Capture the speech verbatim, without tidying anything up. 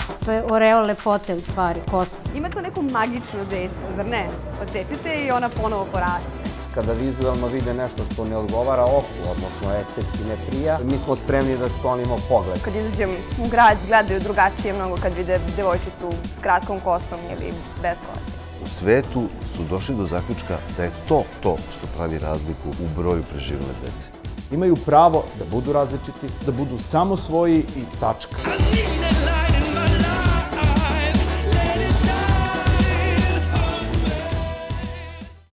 To je oreol lepote u stvari, kosa. Ima to neko magično dejstvo, zar ne? Odsečete i ona ponovo poraste. Kada vizualno vide nešto što ne odgovara oku, odnosno estetski ne prija, mi smo spremni da sklonimo pogled. Kad izađem u grad, gledaju drugačije mnogo kad vide devojčicu s kratkom kosom ili bez kose. U svetu su došli do zaključka da je to to što pravi razliku u broju preživele dece. Imaju pravo da budu različiti, da budu samo svoji i tačka.